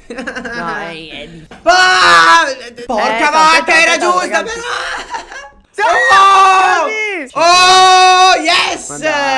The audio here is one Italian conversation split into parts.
No, è porca vacca, era giusta però. Oh! Oh, yes!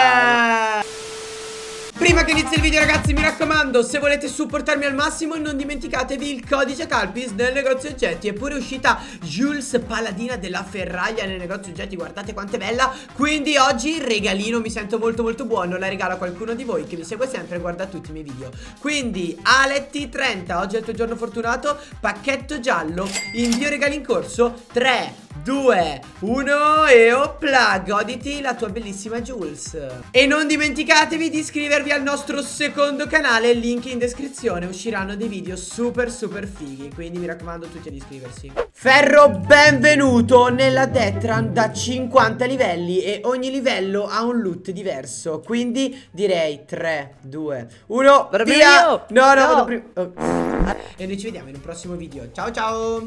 Prima che inizi il video ragazzi mi raccomando, se volete supportarmi al massimo non dimenticatevi il codice Calpis nel negozio oggetti. È pure uscita Jules paladina della ferraglia nel negozio oggetti, guardate quanto è bella. Quindi oggi il regalino mi sento molto buono, la regalo a qualcuno di voi che mi segue sempre e guarda tutti i miei video. Quindi Aletti30, oggi è il tuo giorno fortunato, pacchetto giallo, invio regali in corso, 3, 2, 1 e opla, goditi la tua bellissima Jules. E non dimenticatevi di iscrivervi al nostro secondo canale, link in descrizione, usciranno dei video super fighi, quindi mi raccomando tutti ad iscriversi. Ferro, benvenuto nella Detran da 50 livelli e ogni livello ha un loot diverso, quindi direi 3, 2, 1, via! No, vado prima. Oh. E noi ci vediamo in un prossimo video, ciao!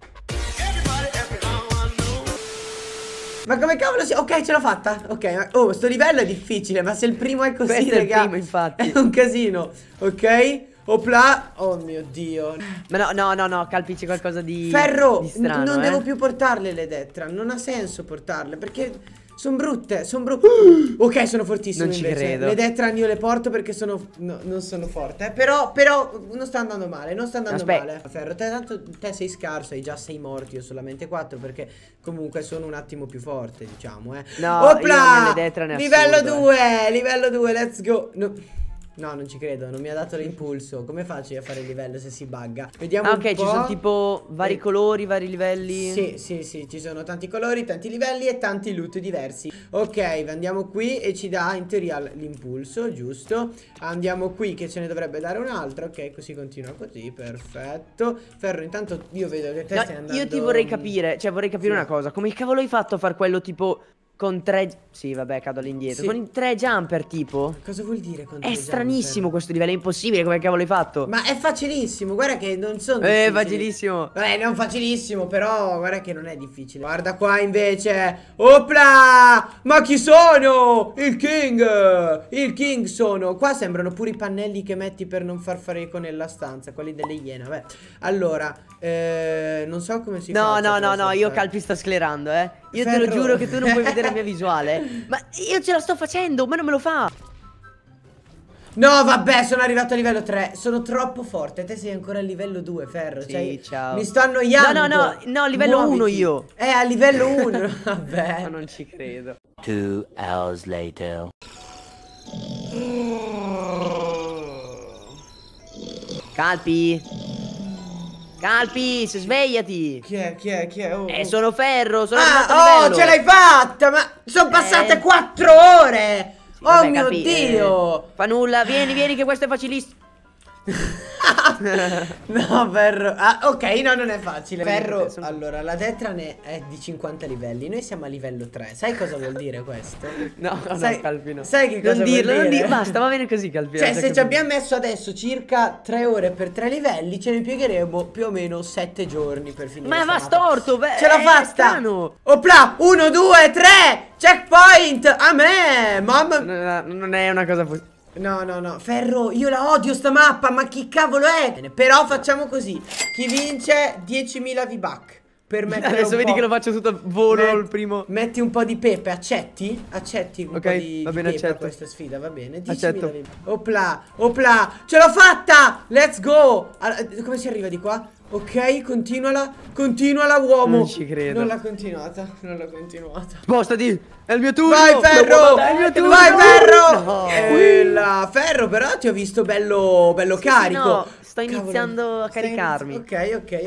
Ma come cavolo si... Ok, ce l'ho fatta. Ok, oh, sto livello è difficile. Ma se il primo è così, questo raga, è il primo, infatti. è un casino. Ok, opla. Oh mio Dio. Ma no, Calpi, qualcosa di Ferro, di strano, non devo più portarle le Detran. Non ha senso portarle perché sono brutte, ok, sono fortissime. Non ci invece credo. Le Detran io le porto perché sono... No, non sono forte, però non sta andando male. Non sta andando male. Ferro, te sei scarso, hai già 6 morti. Io solamente 4 perché comunque sono un attimo più forte, diciamo. No, opla! io nelle Detran è livello assurdo, 2, livello 2, let's go. No, non ci credo, non mi ha dato l'impulso. Come faccio io a fare il livello se si bugga? Vediamo un po'. ci sono tipo vari colori, vari livelli. Sì, ci sono tanti colori, tanti livelli e tanti loot diversi. Ok, andiamo qui e ci dà in teoria l'impulso, giusto? Andiamo qui che ce ne dovrebbe dare un altro. Ok, così continua così, perfetto. Ferro, intanto io vedo che te stai andando... Io ti vorrei capire, vorrei capire una cosa. Come cavolo hai fatto a far quello tipo... Con 3... Sì, vabbè, cado all'indietro. Con i 3 jumper, tipo. Cosa vuol dire con 3 È jumper? stranissimo questo livello, è impossibile, come cavolo hai fatto? Ma è facilissimo, guarda che non sono difficili. Facilissimo. Non facilissimo, però guarda che non è difficile. Guarda qua invece. Opla! Ma chi sono? Il King! Il King sono. Qua sembrano pure i pannelli che metti per non far fare eco nella stanza, quelli delle iene, vabbè. Allora, non so come si fa. No, io Calpi sto sclerando, Io Ferro. te lo giuro che tu non puoi vedere la mia visuale. Ma io ce la sto facendo, ma non me lo fa. No, vabbè, sono arrivato a livello 3. Sono troppo forte. Te sei ancora a livello 2, Ferro. Sì, ciao. Mi sto annoiando. No, livello 1 io. A livello 1. Vabbè. Ma non ci credo. 2 hours later. Calpi, svegliati. Chi è? Oh, Sono Ferro, sono arrivato a livello. ce l'hai fatta. Ma sono passate 4 ore. Sì, vabbè, mio Calpi, Dio. fa nulla, vieni che questo è facilissimo. No, Ferro. Ok, no, non è facile. Ferro, sono... allora, la Detran è di 50 livelli. Noi siamo a livello 3. Sai cosa vuol dire questo? No, Calpi, no. Sai che cosa non vuol dirlo, dire? non dirlo, basta, va bene così, Calpi. Cioè, se ci abbiamo messo adesso circa 3 ore per 3 livelli, ce ne impiegheremo più o meno 7 giorni per finire. Ma va storto, beh, ce l'ho fatta! Strano. Opla! 1, 2, 3! Checkpoint! A me! Mamma... Non è una cosa No, Ferro, io la odio sta mappa, ma chi cavolo è? Però facciamo così, chi vince 10.000 V-Buck per mettere adesso vedi che lo faccio tutto a volo il primo. Metti un po' di pepe, accetti? Accetti un po' di va bene, pepe a accetto. questa sfida, va bene? 10.000 Accetto. Opla, ce l'ho fatta! Let's go! Come si arriva di qua? Ok, continuala uomo. Non ci credo. Non l'ha continuata. Spostati, è il mio turno. Vai Ferro! È il mio turno. Vai Ferro! No. Ferro, però ti ho visto bello carico. No, sto iniziando a caricarmi. Ok.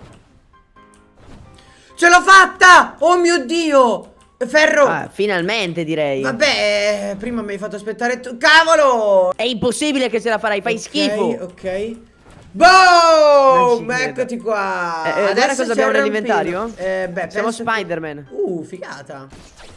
Ce l'ho fatta! Oh mio Dio! Ferro! Finalmente direi. Vabbè, prima mi hai fatto aspettare tu. Cavolo! È impossibile che ce la farai, fai schifo. Ok. Boom! Eccoti qua. Adesso cosa abbiamo nell'inventario? Siamo penso Spider-Man. Figata.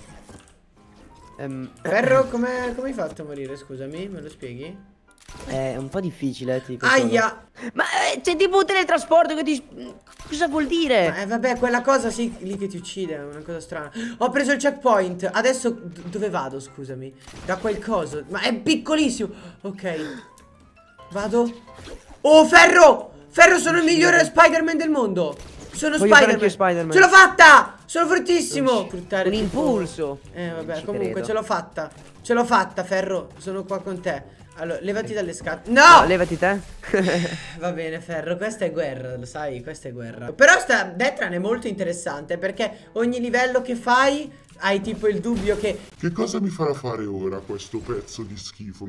Ferro, come hai fatto a morire? Scusami, me lo spieghi? È un po' difficile, ti dico. Aia! Ma c'è tipo un teletrasporto che ti... Cosa vuol dire? Vabbè, quella cosa sì, lì che ti uccide, è una cosa strana. Ho preso il checkpoint. Adesso dove vado, scusami? Da quel coso. Ma è piccolissimo. Ok. Vado. Oh, Ferro! Ferro, sono il migliore Spider-Man del mondo. Sono Voglio fare anche Spider-Man. Spider-Man. Ce l'ho fatta! Sono fortissimo. Un impulso. Vabbè, Ci comunque credo. ce l'ho fatta. Ce l'ho fatta, Ferro. Sono qua con te. Allora, levati dalle scatole. No! No, levati te. Va bene, Ferro, questa è guerra, lo sai, questa è guerra. Però sta Detran è molto interessante perché ogni livello che fai hai tipo il dubbio che... Che cosa mi farà fare ora questo pezzo di schifo?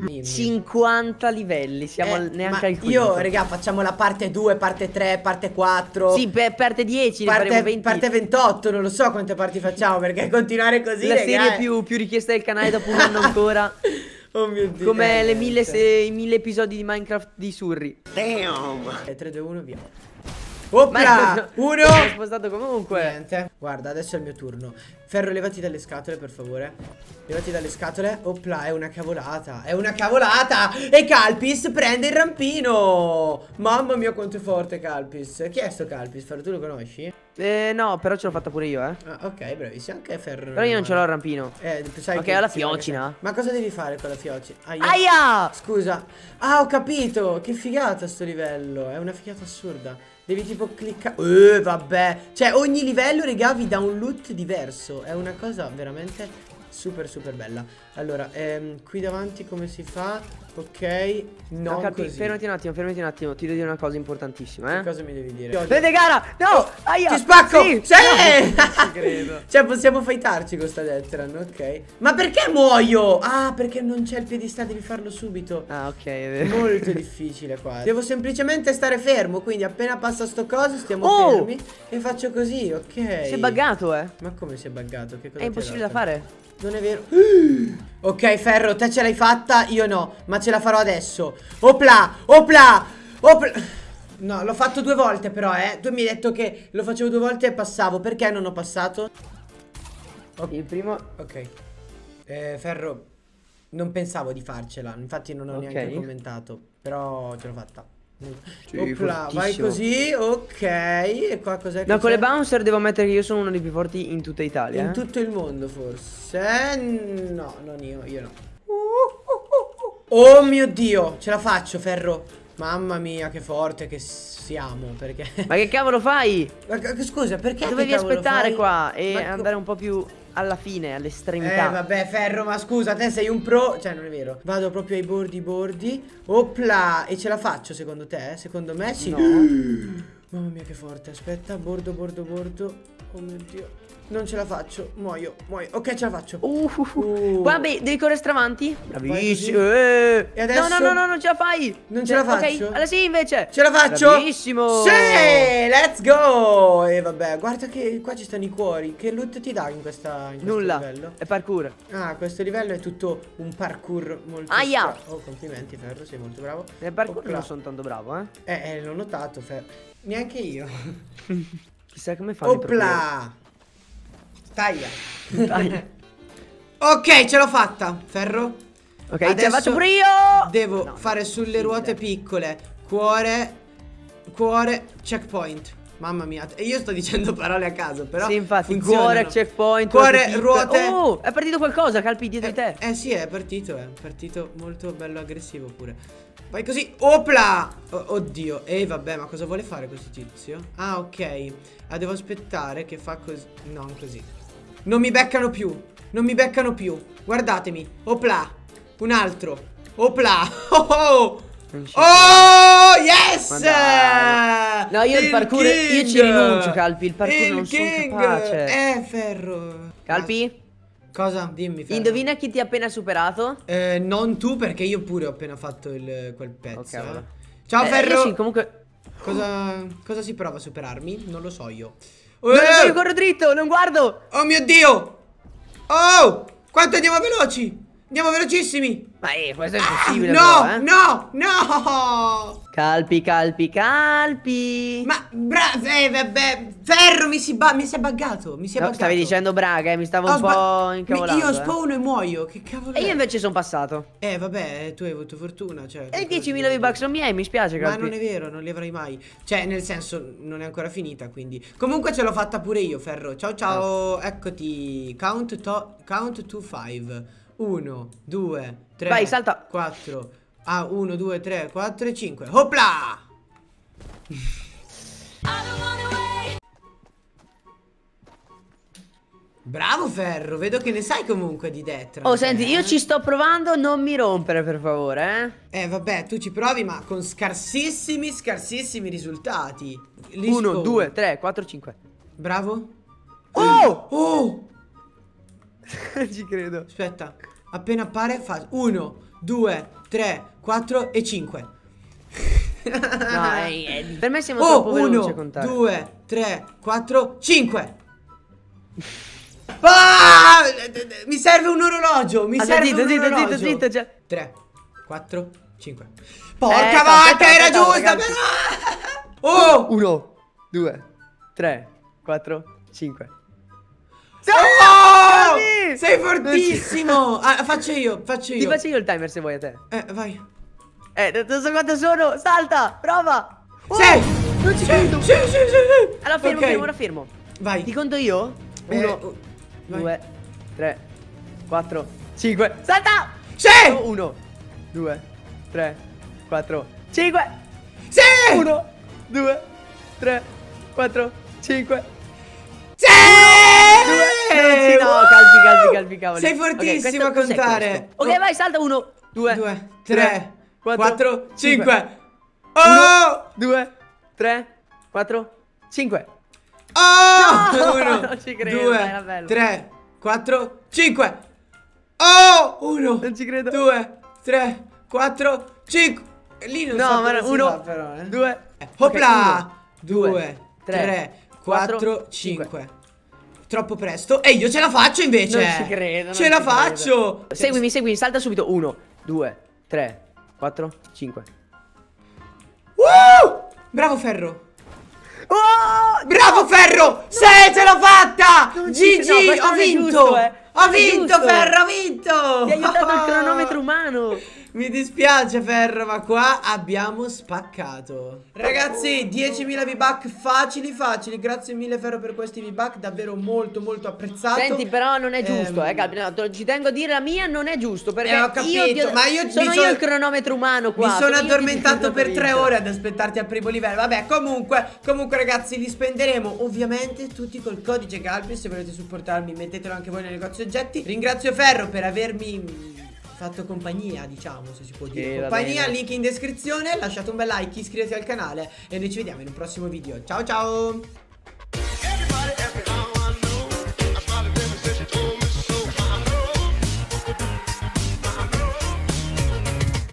50 livelli, siamo neanche al quinto. Io, raga, facciamo la parte 2, parte 3, parte 4. Sì, parte 10, ne faremo 20. Parte 28, non lo so quante parti facciamo perché continuare così, La raga, serie più richiesta del canale dopo un anno ancora. Oh mio Dio. Come i 1000 episodi di Minecraft di Surri. Damn! 3, 2, 1, via. Opla! Uno! L'ho spostato comunque. Niente. Guarda, adesso è il mio turno. Ferro, levati dalle scatole, per favore. Levati dalle scatole. Opla, è una cavolata. È una cavolata! E Calpis prende il rampino! Mamma mia, quanto è forte Calpis. Chi è sto Calpis? Ferro, tu lo conosci? No, però ce l'ho fatta pure io, Ah, ok, bravissimo. Anche Ferro. Però io non ce l'ho il rampino. Sai Ok, che ho la si va che fiocina. fai. Ma cosa devi fare con la fiocina? Aia! Scusa. Ah, ho capito. Che figata sto livello. È una figata assurda. Devi tipo cliccare. Vabbè. Cioè, ogni livello, raga, vi dà un loot diverso. È una cosa veramente super bella. Allora, qui davanti come si fa? Ok. No, così. Fermati un attimo, ti devo dire una cosa importantissima, Che cosa mi devi dire? Vede gara! No! Aia! Ti spacco! Sì! Sì! Non ci credo. Cioè, possiamo fightarci con sta Detran, ok. Ma perché muoio? Ah, perché non c'è il piedistallo, devi farlo subito. Ah, ok, è vero. Molto difficile qua. Devo semplicemente stare fermo, quindi appena passa sto coso stiamo fermi e faccio così, ok. Si è buggato, Ma come si è buggato? Che cosa È ti ha impossibile da dato? fare. Non è vero. Ok, Ferro, te ce l'hai fatta, io no, ma ce la farò adesso. Opla, opla, opla. No, l'ho fatto 2 volte però, Tu mi hai detto che lo facevo 2 volte e passavo. Perché non ho passato? Il primo. Ok. Ferro, non pensavo di farcela. Infatti non ho neanche commentato. Però ce l'ho fatta. Sì, Opla, vai così, ok. E qua cos'è che No, con le c'è? bouncer devo ammettere che io sono uno dei più forti in tutta Italia. In tutto il mondo forse. No, non io no. Oh mio Dio, ce la faccio, Ferro. Mamma mia, che forte che siamo. Perché Ma che cavolo fai? scusa, perché Dovevi che cavolo aspettare fai? qua e Ma andare un po' più alla fine, all'estremità. Vabbè, Ferro, ma scusa, te sei un pro. Cioè, non è vero. Vado proprio ai bordi. Opla. E ce la faccio secondo te? Secondo me sì. No. Mamma mia, che forte. Aspetta, bordo. Oh mio Dio. Non ce la faccio, muoio. Ok, ce la faccio. Vabbè, devi correre stravanti. Bravissimo. E adesso? No, non ce la fai. Non ce la faccio? Ok, alla sì invece. Ce la faccio? Bravissimo. Sì, let's go. E vabbè, guarda che qua ci stanno i cuori. Che loot ti dà in questo Nulla. livello? È parkour. Ah, questo livello è tutto un parkour molto Aia. Oh, complimenti, Ferro, sei molto bravo. Nel parkour Opla. non sono tanto bravo, L'ho notato, Ferro. Neanche io. Chissà come fanno. Opla. Taglia. Dai. Ok, ce l'ho fatta, Ferro. Ok, ce la Adesso faccio pure io. devo No, fare sulle ruote piccole. Cuore, checkpoint. Mamma mia, e io sto dicendo parole a caso, però sì, infatti, funzionano. cuore, checkpoint, cuore, ruote. Oh, è partito qualcosa, Calpi, dietro di te. Sì, è partito molto bello aggressivo pure. Vai così, opla. Oddio, vabbè, ma cosa vuole fare questo tizio? Ah, ok. Devo aspettare che fa così. No, così. Non mi beccano più. Guardatemi. Opla. Un altro. Opla. Oh, yes. No, io il parkour, io ci rinuncio, Calpi. Il parkour non sono capace. Ferro. Calpi? Cosa? Dimmi, Ferro. Indovina chi ti ha appena superato? Non tu, perché io pure ho appena fatto quel pezzo. Ok, Ciao, Ferro. Sì, comunque. Cosa si prova a superarmi? Non lo so io. Io corro dritto, non guardo. Oh mio Dio. Oh, quanto andiamo veloci. Andiamo velocissimi. Ma questo è impossibile. No, però, no. Calpi. Ma vabbè, Ferro mi si è buggato. No, stavi dicendo braga, mi stavo un po' incavolando. Io spawno e muoio. Che cavolo E io invece sono passato. Vabbè, tu hai avuto fortuna, cioè. E 10.000 V-Bucks non miei, mi spiace, Ma Calpi. non è vero, non li avrai mai. Cioè, nel senso, non è ancora finita, quindi. Comunque ce l'ho fatta pure io, Ferro. Ciao. Eccoti. Count to 5. 1, 2, 3. Vai, salta. 4. 1, 2, 3, 4 e 5. Hopla! Bravo Ferro, vedo che ne sai comunque di Death Run. Oh, senti, io ci sto provando, non mi rompere per favore, Vabbè, tu ci provi ma con scarsissimi risultati. 1, 2, 3, 4, 5. Bravo. Oh! Oh! Non ci credo. Aspetta, appena appare fa 1, 2, 3, 4 e 5. No, per me siamo troppo veloci a 1, contare. 2, 3, 4, 5. Ah! Mi serve un orologio. Mi serve un orologio. Zitto, già. 3, 4, 5. Porca vacca, era giusta però. Oh! 1, 2, 3, 4, 5. Oh! Sì! Sei fortissimo. Faccio io. Ti faccio io il timer se vuoi a te. Vai. Non so quanto sono. Salta, prova. Sei. Non ci credo. Sì. Allora fermo, Ok. ora fermo. Vai. Ti conto io? 1, vai. 2, 3, 4, 5. Salta! Sì. 1, 2, 3, 4, 5. Sì. 1, 2, 3, 4, 5. Sì. No, calpi, cavoli. Sei fortissimo a cos'è contare. questo? Ok, vai, salta. 1, 2, 3, 4, 5. 1, 2, 3, 4, 5. Oh! No, 1, non ci credo, dai, era 2, bello. 3, 4, 5. Oh! 1, Non ci credo. 2, 3, 4, 5. Lì non so No, ma come si 1, fa, però, 2. Hopla! 2, 2, 3, 4, 4, 5. Troppo presto. E io ce la faccio invece. Non ci credo. Ce la faccio. Seguimi, salta subito. 1, 2, 3, 4, 5. Bravo Ferro. Oh! Bravo Ferro! Sì, ce l'ho fatta! Non ci GG, credo, no, questo ho non è vinto! giusto, Ho non è vinto giusto. Ferro, ho vinto! Ti ha aiutato il cronometro umano. Mi dispiace Ferro, ma qua abbiamo spaccato. Ragazzi, 10.000 V-Buck facili. Grazie mille Ferro per questi V-Buck, davvero molto apprezzato. Senti, però non è giusto, Gabi, no, ci tengo a dire, la mia non è giusto, perché ho capito, ma io sono io il cronometro umano qua. Mi sono io che ti addormentato per 3 vinto. ore ad aspettarti al primo livello. Vabbè, comunque ragazzi, li spenderemo ovviamente tutti col codice Galpi. Se volete supportarmi, mettetelo anche voi nel negozio oggetti. Ringrazio Ferro per avermi fatto compagnia, diciamo, se si può dire compagnia. Link in descrizione. Lasciate un bel like, iscrivetevi al canale e noi ci vediamo in un prossimo video. Ciao ciao.